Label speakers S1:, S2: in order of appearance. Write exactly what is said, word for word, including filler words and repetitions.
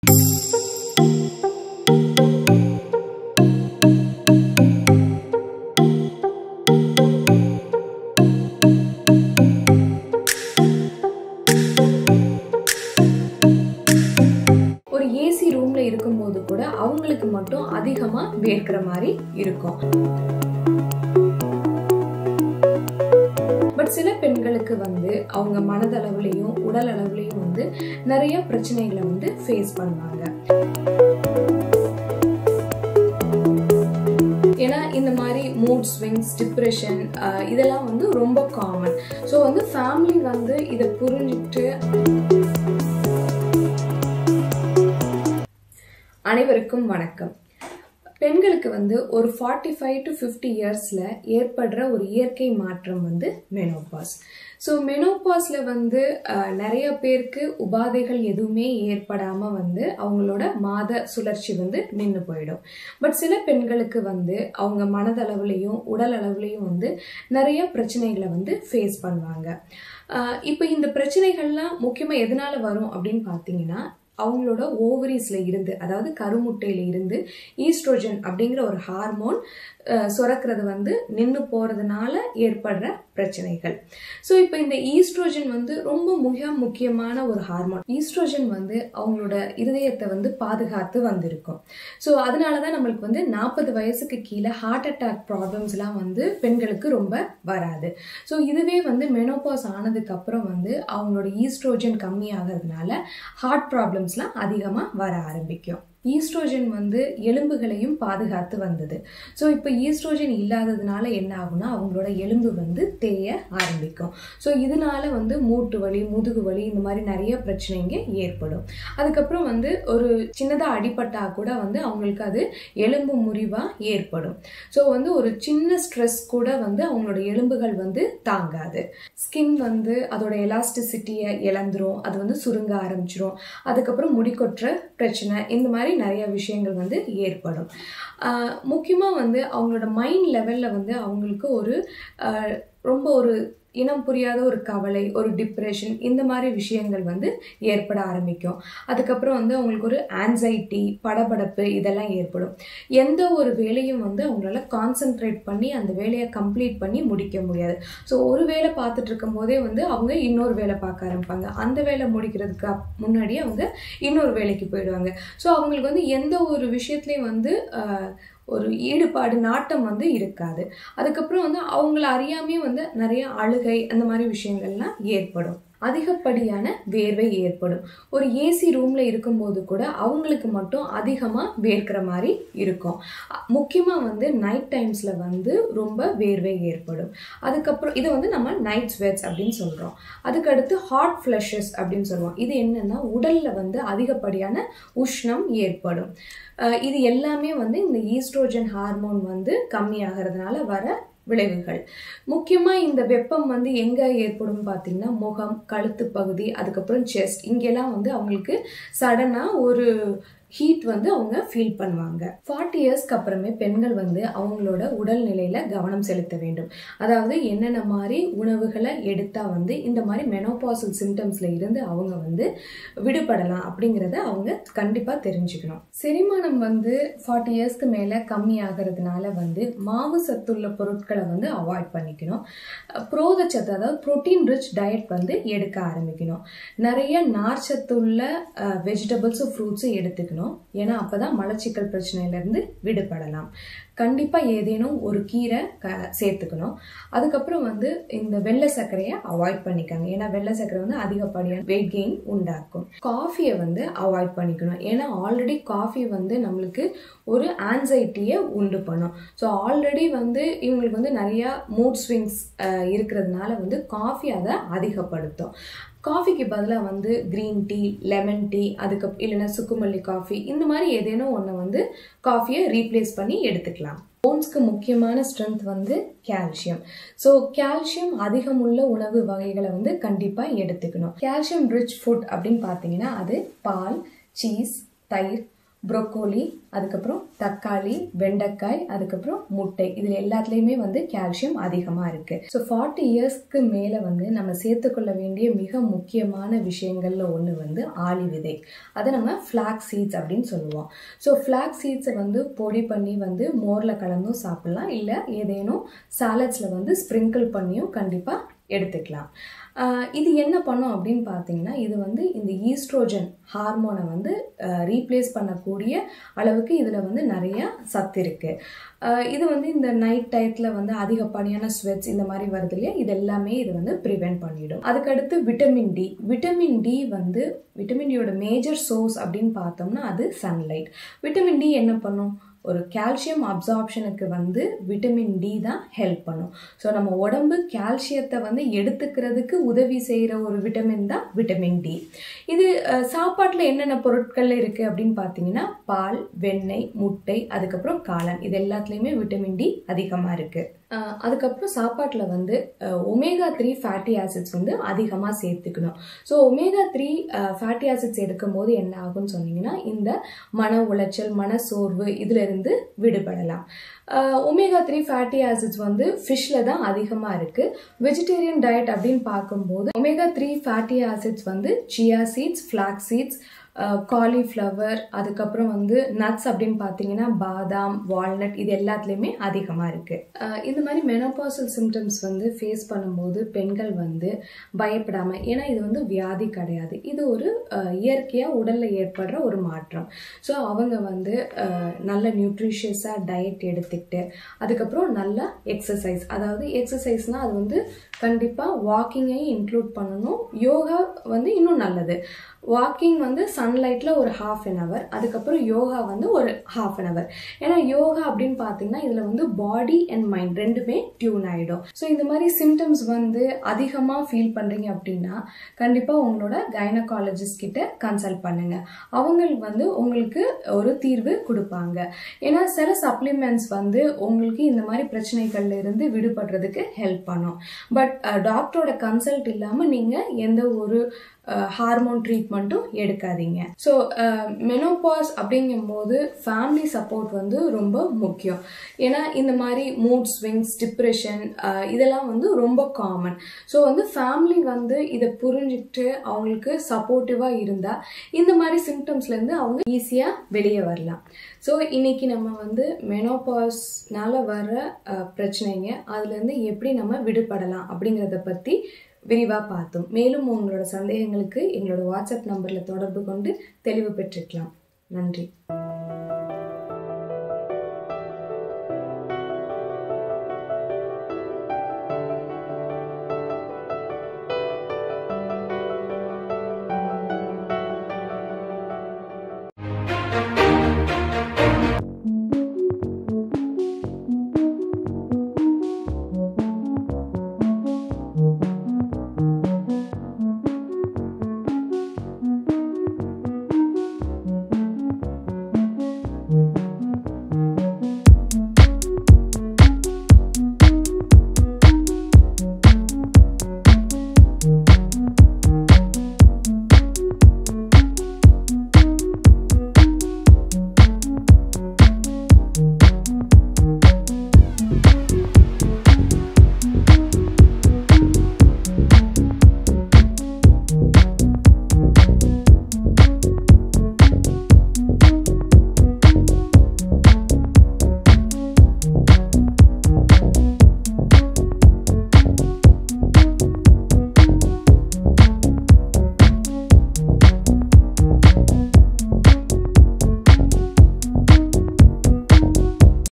S1: AC ரூம்ல இருக்கும்போது கூட அவங்களுக்கு மட்டும் அதிகமா வேர்க்கிற மாதிரி இருக்கும். பட் சில பெண்களுக்கு வந்து அவங்க மனதளவுலையும் உடல் அளவுலையும் வந்து நிறைய பிரச்சனைகளை வந்து ஃபேஸ் பண்ணுவாங்க. ஏன்னா இந்த மாதிரி மூட் ஸ்விங்ஸ், டிப்ரெஷன் இதெல்லாம் வந்து ரொம்ப காமன். ஸோ வந்து ஃபேமிலி வந்து இதை புரிஞ்சுட்டு அனைவருக்கும் வணக்கம். பெண்களுக்கு வந்து ஒரு ஃபார்ட்டி ஃபைவ் டு ஃபிஃப்டி இயர்ஸ்ல ஏற்படுற ஒரு இயற்கை மாற்றம் வந்து மெனோபாஸ். ஸோ மெனோபாஸ்ல வந்து நிறைய பேருக்கு உபாதைகள் எதுவுமே ஏற்படாம வந்து அவங்களோட மாத சுழற்சி வந்து நின்று போயிடும். பட் சில பெண்களுக்கு வந்து அவங்க மனதளவுலையும் உடல் அளவுலையும் வந்து நிறைய பிரச்சனைகளை வந்து ஃபேஸ் பண்ணுவாங்க. இப்போ இந்த பிரச்சனைகள்லாம் முக்கியமாக எதனால வரும் அப்படின்னு பார்த்தீங்கன்னா, அவங்களோட ஓவரிஸ்ல இருந்து, அதாவது கருமுட்டையில இருந்து ஈஸ்ட்ரோஜன் அப்படிங்கிற ஒரு ஹார்மோன் சுரக்கிறது வந்து நின்று போறதுனால ஏற்படுற பிரச்சனைகள். ஸோ இப்போ இந்த ஈஸ்ட்ரோஜன் வந்து ரொம்ப மிக முக்கியமான ஒரு ஹார்மோன். ஈஸ்ட்ரோஜன் வந்து அவங்களோட இருதயத்தை வந்து பாதுகாத்து வந்திருக்கும். ஸோ அதனாலதான் நம்மளுக்கு வந்து நாற்பது வயசுக்கு கீழே ஹார்ட் அட்டாக் ப்ராப்ளம்ஸ் எல்லாம் வந்து பெண்களுக்கு ரொம்ப வராது. ஸோ இதுவே வந்து மெனோபாஸ் ஆனதுக்கு அப்புறம் வந்து அவங்களோட ஈஸ்ட்ரோஜன் கம்மி ஆகிறதுனால ஹார்ட் ப்ராப்ளம்ஸ்லாம் அதிகமாக வர ஆரம்பிக்கும். ஈஸ்ட்ரோஜன் வந்து எலும்புகளையும் பாதுகாத்து வந்தது. ஸோ இப்போ ஈஸ்ட்ரோஜன் இல்லாததுனால என்ன ஆகும்னா அவங்களோட எலும்பு வந்து தேய ஆரம்பிக்கும். ஸோ இதனால வந்து மூட்டு வலி, முதுகு வலி இந்த மாதிரி நிறைய பிரச்சனைங்க ஏற்படும். அதுக்கப்புறம் வந்து ஒரு சின்னதாக அடிபட்டா கூட வந்து அவங்களுக்கு அது எலும்பு முறிவாக ஏற்படும். ஸோ வந்து ஒரு சின்ன ஸ்ட்ரெஸ் கூட வந்து அவங்களோட எலும்புகள் வந்து தாங்காது. ஸ்கின் வந்து அதோட எலாஸ்டிசிட்டியை இழந்துரும், அது வந்து சுருங்க ஆரம்பிச்சிரும். அதுக்கப்புறம் முடிக்கொற்ற பிரச்சனை, இந்த மாதிரி நிறைய விஷயங்கள் வந்து ஏற்படும். முக்கியமாக வந்து அவங்களோட மைண்ட் லெவலில் வந்து அவங்களுக்கு ஒரு ரொம்ப ஒரு இனம் புரியாத ஒரு கவலை, ஒரு டிப்ரெஷன், இந்த மாதிரி விஷயங்கள் வந்து ஏற்பட ஆரம்பிக்கும். அதுக்கப்புறம் வந்து அவங்களுக்கு ஒரு ஆன்சைட்டி, படபடப்பு இதெல்லாம் ஏற்படும். எந்த ஒரு வேலையும் வந்து அவங்களால கான்சென்ட்ரேட் பண்ணி அந்த வேலையை கம்ப்ளீட் பண்ணி முடிக்க முடியாது. ஸோ ஒரு வேலை பார்த்துட்டு இருக்கும் போதே வந்து அவங்க இன்னொரு வேலை பார்க்க ஆரம்பிப்பாங்க. அந்த வேலை முடிக்கிறதுக்கு முன்னாடியே அவங்க இன்னொரு வேலைக்கு போயிடுவாங்க. ஸோ அவங்களுக்கு வந்து எந்த ஒரு விஷயத்துலையும் வந்து ஒரு ஈடுபாடு, நாட்டம் வந்து இருக்காது. அதுக்கப்புறம் வந்து அவங்கள அறியாமே வந்து நிறைய அழுகை அந்த மாதிரி விஷயங்கள்லாம் ஏற்படும். அதிகப்படியான வேர்வை ஏற்படும். ஒரு ஏசி ரூம்ல இருக்கும்போது கூட அவங்களுக்கு மட்டும் அதிகமா வேர்க்கிற மாதிரி இருக்கும். முக்கியமா வந்து நைட் டைம்ஸ்ல வந்து ரொம்ப வேர்வை ஏற்படும். அதுக்கப்புறம் இதை வந்து நம்ம நைட் ஸ்வெட்ஸ் அப்படின்னு சொல்றோம். அதுக்கடுத்து ஹாட் ஃப்ளஷஸ் அப்படின்னு சொல்லுவோம். இது என்னன்னா உடல்ல வந்து அதிகப்படியான உஷ்ணம் ஏற்படும். இது எல்லாமே வந்து இந்த ஈஸ்ட்ரோஜன் ஹார்மோன் வந்து கம்மியாகிறதுனால வர விளைவுகள். முக்கியமாக இந்த வெப்பம் வந்து எங்கே ஏற்படும் பார்த்தீங்கன்னா முகம், கழுத்து பகுதி, அதுக்கப்புறம் செஸ்ட், இங்கெல்லாம் வந்து அவங்களுக்கு சடனாக ஒரு ஹீட் வந்து அவங்க ஃபீல் பண்ணுவாங்க. ஃபார்ட்டி இயர்ஸ்க்கு அப்புறமே பெண்கள் வந்து அவங்களோட உடல்நிலையில கவனம் செலுத்த வேண்டும். அதாவது என்னென்ன மாதிரி உணவுகளை எடுத்தா வந்து இந்த மாதிரி மெனோபாசல் சிம்டம்ஸ்ல இருந்து அவங்க வந்து விடுபடலாம் அப்படிங்கிறத அவங்க கண்டிப்பா தெரிஞ்சுக்கணும். செரிமானம் வந்து ஃபார்ட்டி இயர்ஸ்க்கு மேல கம்மி ஆகிறதுனால வந்து மாவு சத்துள்ள பொருட்களை வந்து அவாய்ட் பண்ணிக்கணும். புரோதச்சத்து, அதாவது புரோட்டீன் ரிச் டயட் வந்து எடுக்க ஆரம்பிக்கணும். நிறைய நார்ச்சத்துள்ள வெஜிடபிள்ஸும் ஃப்ரூட்ஸும் எடுத்துக்கணும். ஏன்னா அப்பதான் மலச்சிக்கல் பிரச்சனையில இருந்து விடுபடலாம். கண்டிப்பா ஏதேனும் ஒரு கீரை சேர்த்துக்கணும். அதுக்கப்புறம் வந்து இந்த வெள்ளை சர்க்கரையை அவாய்ட் பண்ணிக்காங்க. ஏன்னா வெள்ளை சர்க்கரை வந்து அதிகப்படியான வெயிட் கெயின் உண்டாக்கும். காஃபியை வந்து அவாய்ட் பண்ணிக்கணும். ஏன்னா ஆல்ரெடி காஃபி வந்து நம்மளுக்கு ஒரு ஆன்சைட்டியை உண்டு பண்ணும். ஸோ ஆல்ரெடி வந்து இவங்களுக்கு வந்து நிறைய மூட் ஸ்விங்ஸ் இருக்கிறதுனால வந்து காஃபி அதை அதிகப்படுத்தும். காஃபிக்கு பதிலாக வந்து கிரீன் டீ, லெமன் டீ, அதுக்கு இல்லைன்னா சுக்குமல்லி காஃபி, இந்த மாதிரி ஏதேனும் ஒன்று வந்து காஃபியை ரீப்ளேஸ் பண்ணி எடுத்துக்கலாம். போன்ஸ்க்கு முக்கியமான ஸ்ட்ரென்த் வந்து கால்சியம். ஸோ கால்சியம் அதிகம் உள்ள உணவு வகைகளை வந்து கண்டிப்பாக எடுத்துக்கணும். கால்சியம் ரிச் ஃபுட் அப்படின்னு பார்த்தீங்கன்னா அது பால், சீஸ், தயிர், ப்ரோக்கோலி, அதுக்கப்புறம் தக்காளி, வெண்டைக்காய், அதுக்கப்புறம் முட்டை, இதில் எல்லாத்துலேயுமே வந்து கால்சியம் அதிகமாக இருக்குது. ஸோ ஃபார்ட்டி இயர்ஸ்க்கு மேலே வந்து நம்ம சேர்த்துக்கொள்ள வேண்டிய மிக முக்கியமான விஷயங்களில் ஒன்று வந்து ஆளி விதை. அதை நம்ம ஃப்ளாக் சீட்ஸ் அப்படின்னு சொல்லுவோம். ஸோ ஃப்ளாக் சீட்ஸை வந்து பொடி பண்ணி வந்து மோரில் கலந்தும் சாப்பிட்லாம், இல்லை ஏதேனும் சாலட்ஸில் வந்து ஸ்ப்ரிங்கிள் பண்ணியும் கண்டிப்பாக எடுத்துக்கலாம். இது என்ன பண்ணும் அப்படின்னு பார்த்தீங்கன்னா, இது வந்து இந்த ஈஸ்ட்ரோஜன் ஹார்மோனை வந்து ரீப்ளேஸ் பண்ணக்கூடிய அளவுக்கு இதில் வந்து நிறைய சத்து இருக்குது. இது வந்து இந்த நைட் டயத்தில் வந்து அதிகப்படியான ஸ்வெட்ஸ் இந்த மாதிரி வருது இல்லையா, இது எல்லாமே இது வந்து ப்ரிவென்ட் பண்ணிடும். அதுக்கடுத்து விட்டமின் டி. விட்டமின் டி வந்து விட்டமின் டியோட மேஜர் சோர்ஸ் அப்படின்னு பார்த்தோம்னா அது சன்லைட். விட்டமின் டி என்ன பண்ணும்? ஒரு கால்சியம் அப்சார்ப்ஷனுக்கு வந்து விட்டமின் டி தான் ஹெல்ப் பண்ணும். ஸோ நம்ம உடம்பு கால்சியத்தை வந்து எடுத்துக்கிறதுக்கு உதவி செய்கிற ஒரு விட்டமின் தான் விட்டமின் டி. இது சாப்பாட்டில் என்னென்ன பொருட்கள் இருக்குது அப்படின்னு பார்த்தீங்கன்னா, பால், வெண்ணெய், முட்டை, அதுக்கப்புறம் காளான், இது எல்லாத்துலேயுமே விட்டமின் டி அதிகமாக இருக்குது. அதுக்கப்புறம் சாப்பாட்டில் வந்து ஒமேகா த்ரீ ஃபேட்டி ஆசிட்ஸ் வந்து அதிகமாக சேர்த்துக்கணும். So omega three fatty acids எடுக்கும் போது என்ன ஆகும்னு சொன்னீங்கன்னா, இந்த மன உளைச்சல், மன சோர்வு இதுல இருந்து விடுபடலாம். ஒமேகா த்ரீ ஃபேட்டி ஆசிட்ஸ் வந்து ஃபிஷ்ல தான் அதிகமாக இருக்கு. வெஜிடேரியன் டயட் அப்படின்னு பார்க்கும்போது ஒமேகா த்ரீ ஃபேட்டி ஆசிட்ஸ் வந்து chia seeds, flax seeds, cauliflower, அதுக்கப்புறம் வந்து நட்ஸ் அப்படின்னு பார்த்தீங்கன்னா பாதாம், வால்நட், இது எல்லாத்துலேயுமே அதிகமாக இருக்குது. இந்த மாதிரி மெனோபாசல் சிம்டம்ஸ் வந்து ஃபேஸ் பண்ணும்போது பெண்கள் வந்து பயப்படாமல், ஏன்னா இது வந்து வியாதி கிடையாது, இது ஒரு இயற்கையாக உடலில் ஏற்படுற ஒரு மாற்றம். ஸோ அவங்க வந்து நல்ல நியூட்ரிஷியஸாக டயட் எடுத்துக்கிட்டு, அதுக்கப்புறம் நல்ல எக்ஸசைஸ், அதாவது எக்ஸசைஸ்னால் அது வந்து கண்டிப்பாக வாக்கிங்கையும் இன்க்ளூட் பண்ணணும். யோகா வந்து இன்னும் நல்லது. வாக்கிங் வந்து சன்லைட்டில் ஒரு ஹாஃப் அன் ஹவர், அதுக்கப்புறம் யோகா வந்து ஒரு ஹாஃப் அன் ஹவர். ஏன்னா யோகா அப்படின்னு பார்த்தீங்கன்னா இதில் வந்து பாடி அண்ட் மைண்ட் ரெண்டுமே டியூன் ஆகிடும். ஸோ இந்த மாதிரி சிம்டம்ஸ் வந்து அதிகமாக ஃபீல் பண்ணுறீங்க அப்படின்னா கண்டிப்பாக உங்களோட கைனகாலஜிஸ்ட் கிட்ட கன்சல்ட் பண்ணுங்கள். அவங்க வந்து உங்களுக்கு ஒரு தீர்வு கொடுப்பாங்க. ஏன்னா சில சப்ளிமெண்ட்ஸ் வந்து உங்களுக்கு இந்த மாதிரி பிரச்சனைகள்ல இருந்து விடுபடுறதுக்கு ஹெல்ப் பண்ணும். பட் டாக்டரோட கன்சல்ட் இல்லாமல் நீங்கள் எந்த ஒரு ஹார்மோன் ட்ரீட்மெண்ட்டும் எடுக்காதீங்க. ஸோ மெனோபாஸ் அப்படிங்கும் போது ஃபேமிலி சப்போர்ட் வந்து ரொம்ப முக்கியம். ஏன்னா இந்த மாதிரி மூட் ஸ்விங்ஸ், டிப்ரெஷன் இதெல்லாம் வந்து ரொம்ப காமன். ஸோ வந்து ஃபேமிலி வந்து இதை புரிஞ்சுக்கிட்டு அவங்களுக்கு சப்போர்ட்டிவாக இருந்தால் இந்த மாதிரி சிம்டம்ஸ்லேருந்து அவங்க ஈஸியாக வெளியே வரலாம். ஸோ இன்னைக்கு நம்ம வந்து மெனோபாஸ்னால வர பிரச்சனைங்க, அதுலேருந்து எப்படி நம்ம விடுபடலாம் அப்படிங்கிறத பற்றி விரிவாக பார்த்தோம். மேலும் உங்களோட சந்தேகங்களுக்கு எங்களோட வாட்ஸ்அப் நம்பரில் தொடர்பு கொண்டு தெளிவு பெற்றுக்கலாம். நன்றி.